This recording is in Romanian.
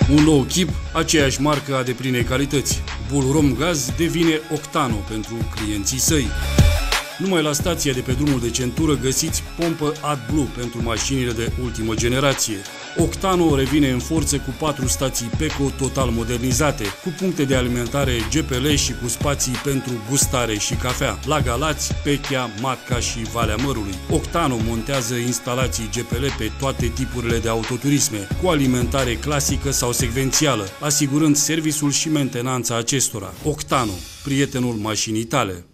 Un nou chip, aceeași marcă a deplinei calități. Bulrom Gaz devine Octano pentru clienții săi. Numai la stația de pe drumul de centură găsiți pompă AdBlue pentru mașinile de ultimă generație. Octano revine în forță cu 4 stații Peco total modernizate, cu puncte de alimentare GPL și cu spații pentru gustare și cafea, la Galați, Pechea, Matca și Valea Mărului. Octano montează instalații GPL pe toate tipurile de autoturisme, cu alimentare clasică sau secvențială, asigurând serviciul și mentenanța acestora. Octano, prietenul mașinii tale.